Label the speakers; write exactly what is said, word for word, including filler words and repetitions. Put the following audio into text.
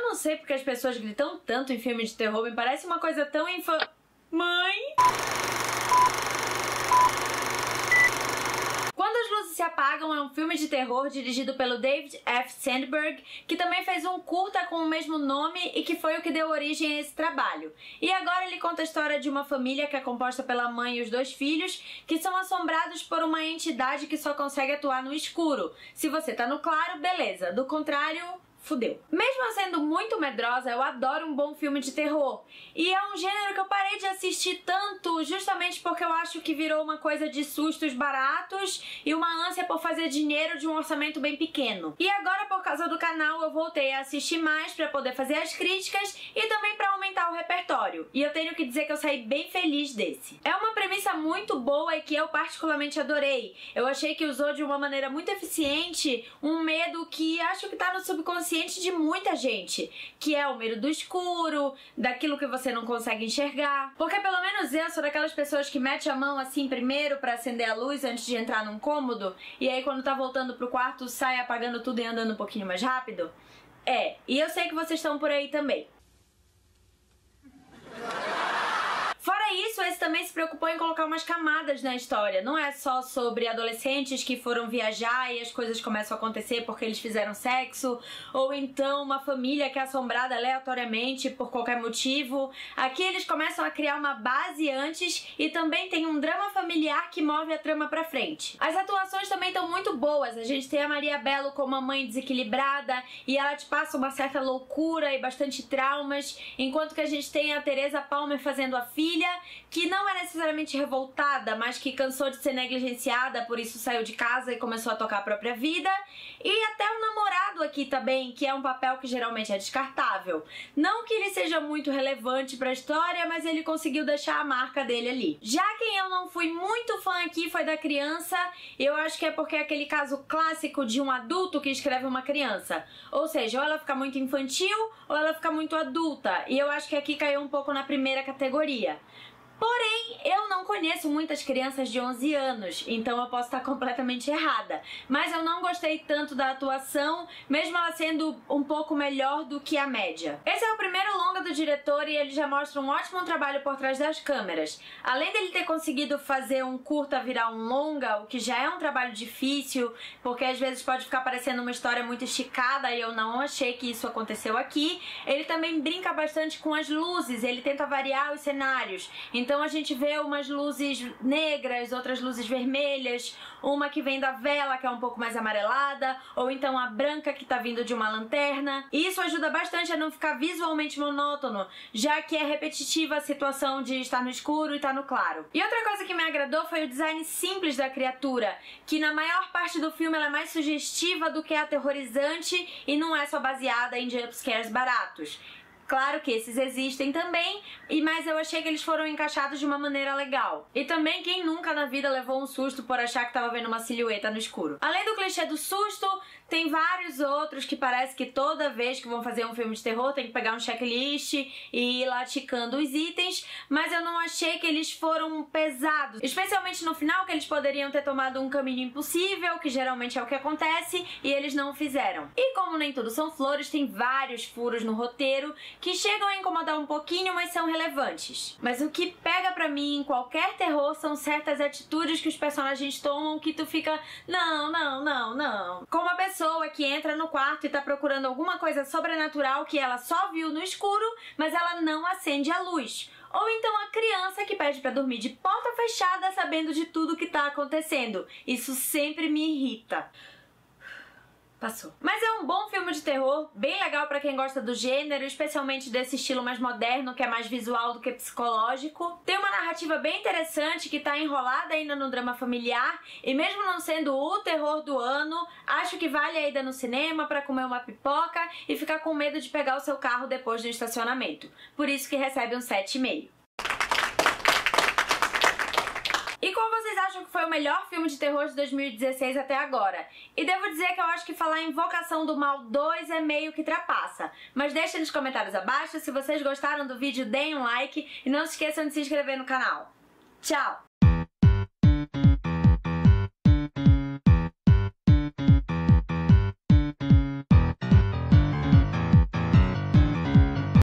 Speaker 1: não sei porque as pessoas gritam tanto em filme de terror, me parece uma coisa tão infam... Mãe? Quando as Luzes Se Apagam é um filme de terror dirigido pelo David F. Sandberg, que também fez um curta com o mesmo nome e que foi o que deu origem a esse trabalho. E agora ele conta a história de uma família que é composta pela mãe e os dois filhos, que são assombrados por uma entidade que só consegue atuar no escuro. Se você tá no claro, beleza. Do contrário... fudeu. Mesmo eu sendo muito medrosa, eu adoro um bom filme de terror. E é um gênero que eu parei de assistir tanto justamente porque eu acho que virou uma coisa de sustos baratos e uma ânsia por fazer dinheiro de um orçamento bem pequeno. E agora, por causa do canal, eu voltei a assistir mais pra poder fazer as críticas e também pra aumentar o repertório. E eu tenho que dizer que eu saí bem feliz desse. É uma premissa muito boa e que eu particularmente adorei. Eu achei que usou de uma maneira muito eficiente um medo que acho que tá no subconsciente de muita gente, que é o medo do escuro, daquilo que você não consegue enxergar. Porque pelo menos eu sou daquelas pessoas que mete a mão assim primeiro pra acender a luz antes de entrar num cômodo, e aí quando tá voltando pro quarto sai apagando tudo e andando um pouquinho mais rápido. É, e eu sei que vocês estão por aí também. Fora isso, esse também se preocupou em colocar umas camadas na história. Não é só sobre adolescentes que foram viajar e as coisas começam a acontecer porque eles fizeram sexo, ou então uma família que é assombrada aleatoriamente por qualquer motivo. Aqui eles começam a criar uma base antes e também tem um drama familiar que move a trama pra frente. As atuações também estão muito boas. A gente tem a Maria Bello como uma mãe desequilibrada e ela te passa uma certa loucura e bastante traumas, enquanto que a gente tem a Teresa Palmer fazendo a filha, que não é necessariamente revoltada, mas que cansou de ser negligenciada, por isso saiu de casa e começou a tocar a própria vida. E até o namorado aqui também, que é um papel que geralmente é descartável. Não que ele seja muito relevante pra história, mas ele conseguiu deixar a marca dele ali. Já quem eu não fui muito fã aqui foi da criança. Eu acho que é porque é aquele caso clássico de um adulto que escreve uma criança. Ou seja, ou ela fica muito infantil ou ela fica muito adulta. E eu acho que aqui caiu um pouco na primeira categoria. Porém, eu não conheço muitas crianças de onze anos, então eu posso estar completamente errada. Mas eu não gostei tanto da atuação, mesmo ela sendo um pouco melhor do que a média. Esse é o primeiro longa do diretor e ele já mostra um ótimo trabalho por trás das câmeras. Além dele ter conseguido fazer um curta virar um longa, o que já é um trabalho difícil, porque às vezes pode ficar parecendo uma história muito esticada e eu não achei que isso aconteceu aqui, ele também brinca bastante com as luzes, ele tenta variar os cenários. Então, Então a gente vê umas luzes negras, outras luzes vermelhas, uma que vem da vela, que é um pouco mais amarelada, ou então a branca que tá vindo de uma lanterna. E isso ajuda bastante a não ficar visualmente monótono, já que é repetitiva a situação de estar no escuro e estar no claro. E outra coisa que me agradou foi o design simples da criatura, que na maior parte do filme ela é mais sugestiva do que aterrorizante e não é só baseada em jumpscares baratos. Claro que esses existem também, e mas eu achei que eles foram encaixados de uma maneira legal. E também quem nunca na vida levou um susto por achar que tava vendo uma silhueta no escuro. Além do clichê do susto, tem vários outros que parece que toda vez que vão fazer um filme de terror tem que pegar um checklist e ir lá ticando os itens, mas eu não achei que eles foram pesados. Especialmente no final, que eles poderiam ter tomado um caminho impossível, que geralmente é o que acontece, e eles não o fizeram. E como nem tudo são flores, tem vários furos no roteiro que chegam a incomodar um pouquinho, mas são relevantes. Mas o que pega pra mim em qualquer terror são certas atitudes que os personagens tomam que tu fica, não, não, não, não. Como a pessoa que entra no quarto e tá procurando alguma coisa sobrenatural que ela só viu no escuro, mas ela não acende a luz. Ou então a criança que pede pra dormir de porta fechada sabendo de tudo que tá acontecendo. Isso sempre me irrita. Passou. Mas é um bom filme de terror, bem legal pra quem gosta do gênero, especialmente desse estilo mais moderno, que é mais visual do que psicológico. Tem uma narrativa bem interessante que tá enrolada ainda no drama familiar, e mesmo não sendo o terror do ano, acho que vale a ida no cinema pra comer uma pipoca e ficar com medo de pegar o seu carro depois do estacionamento. Por isso que recebe um sete e meio. E qual vocês acham que foi o melhor filme de terror de dois mil e dezesseis até agora? E devo dizer que eu acho que falar em Invocação do Mal dois é meio que trapaça. Mas deixem nos comentários abaixo. Se vocês gostaram do vídeo, deem um like e não se esqueçam de se inscrever no canal. Tchau!